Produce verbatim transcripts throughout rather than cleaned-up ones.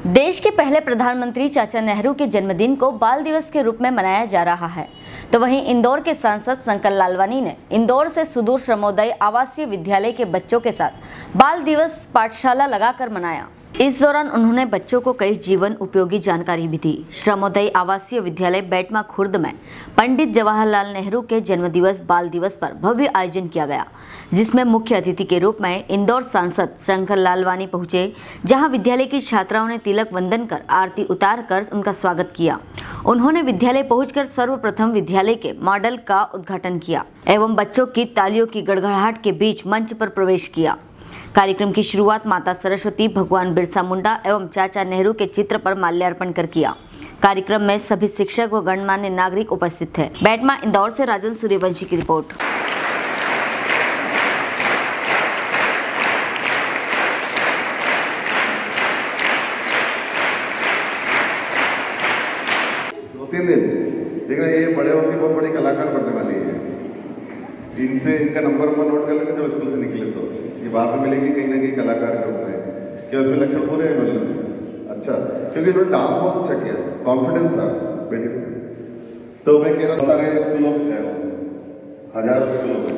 देश के पहले प्रधानमंत्री चाचा नेहरू के जन्मदिन को बाल दिवस के रूप में मनाया जा रहा है, तो वहीं इंदौर के सांसद शंकर लालवानी ने इंदौर से सुदूर श्रमोदय आवासीय विद्यालय के बच्चों के साथ बाल दिवस पाठशाला लगाकर मनाया। इस दौरान उन्होंने बच्चों को कई जीवन उपयोगी जानकारी भी दी। श्रमोदय आवासीय विद्यालय बैटमा खुर्द में पंडित जवाहरलाल नेहरू के जन्मदिवस बाल दिवस पर भव्य आयोजन किया गया, जिसमें मुख्य अतिथि के रूप में इंदौर सांसद शंकर लालवानी पहुंचे, जहां विद्यालय की छात्राओं ने तिलक वंदन कर आरती उतार कर उनका स्वागत किया। उन्होंने विद्यालय पहुंचकर सर्वप्रथम विद्यालय के मॉडल का उद्घाटन किया एवं बच्चों की तालियों की गड़गड़ाहट के बीच मंच पर प्रवेश किया। कार्यक्रम की शुरुआत माता सरस्वती, भगवान बिरसा मुंडा एवं चाचा नेहरू के चित्र पर माल्यार्पण कर किया। कार्यक्रम में सभी शिक्षक व गणमान्य नागरिक उपस्थित थे। बैटमा इंदौर से राजन सूर्यवंशी की रिपोर्ट। दो तीन दिन देख रहे ये बड़े होकर बहुत बड़ी कलाकार बनने वाली है। इनसे इनका नंबर नंबर नोट कर लेंगे जब स्कूल से निकले तो ये बात में मिलेगी कहीं ना कहीं कलाकार के रूप में। क्या उसमें लक्षण पूरे हैं मतलब अच्छा, क्योंकि इन्होंने डांस बहुत अच्छा किया, कॉन्फिडेंस था बेटे। तो मैं कह रहा सारे स्कूलों में हजारों स्कूलों में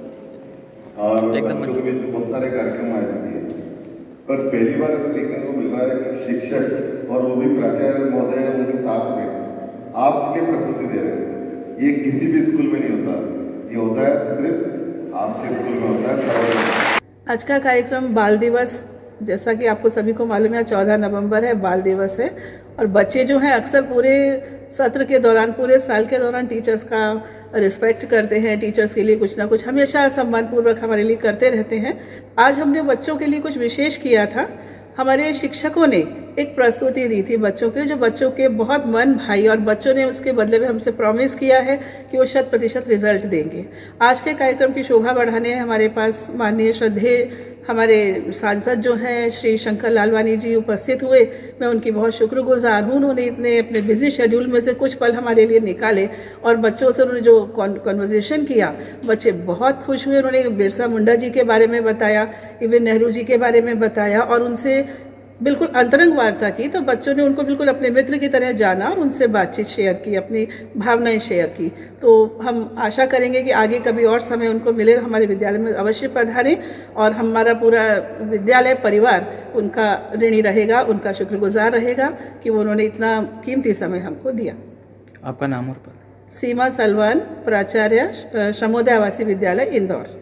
और बच्चों के बीच बहुत सारे कार्यक्रम आए थे, पर पहली बार ऐसा देखने को मिल रहा है कि शिक्षक और वो भी प्राचार्य महोदय उनके साथ में आपके प्रस्तुति दे रहे हैं। ये किसी भी स्कूल में नहीं होता, ये होता है तो सिर्फ आपके स्कूल में होता है। आज का कार्यक्रम बाल दिवस, जैसा कि आपको सभी को मालूम है, चौदह नवंबर है, बाल दिवस है। और बच्चे जो हैं अक्सर पूरे सत्र के दौरान, पूरे साल के दौरान टीचर्स का रिस्पेक्ट करते हैं, टीचर्स के लिए कुछ ना कुछ हमेशा सम्मानपूर्वक हमारे लिए करते रहते हैं। आज हमने बच्चों के लिए कुछ विशेष किया था। हमारे शिक्षकों ने एक प्रस्तुति दी थी बच्चों के, जो बच्चों के बहुत मन भाई, और बच्चों ने उसके बदले में हमसे प्रॉमिस किया है कि वो शत प्रतिशत रिजल्ट देंगे। आज के कार्यक्रम की शोभा बढ़ाने हमारे पास माननीय श्रद्धेय हमारे सांसद जो हैं श्री शंकर लालवानी जी उपस्थित हुए। मैं उनकी बहुत शुक्रगुजार हूँ। उन्होंने इतने अपने बिजी शेड्यूल में से कुछ पल हमारे लिए निकाले और बच्चों से उन्होंने जो कॉन्वर्जेशन किया, बच्चे बहुत खुश हुए। उन्होंने बिरसा मुंडा जी के बारे में बताया, इवन नेहरू जी के बारे में बताया और उनसे बिल्कुल अंतरंग वार्ता की। तो बच्चों ने उनको बिल्कुल अपने मित्र की तरह जाना और उनसे बातचीत शेयर की, अपनी भावनाएं शेयर की। तो हम आशा करेंगे कि आगे कभी और समय उनको मिले, हमारे विद्यालय में अवश्य पधारें और हमारा पूरा विद्यालय परिवार उनका ऋणी रहेगा, उनका शुक्रगुजार रहेगा कि वो उन्होंने इतना कीमती समय हमको दिया। आपका नाम और पद? सीमा सलवान, प्राचार्य, श्रमोदय आवासीय विद्यालय, इंदौर।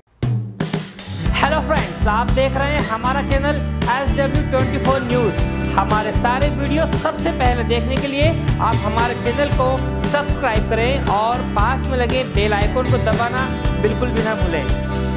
हेलो फ्रेंड्स, आप देख रहे हैं हमारा channel S W twenty four news. हमारे सारे वीडियो सबसे पहले देखने के लिए आप हमारे चैनल को सब्सक्राइब करें और पास में लगे बेल आइकन को दबाना बिल्कुल भी ना भूलें।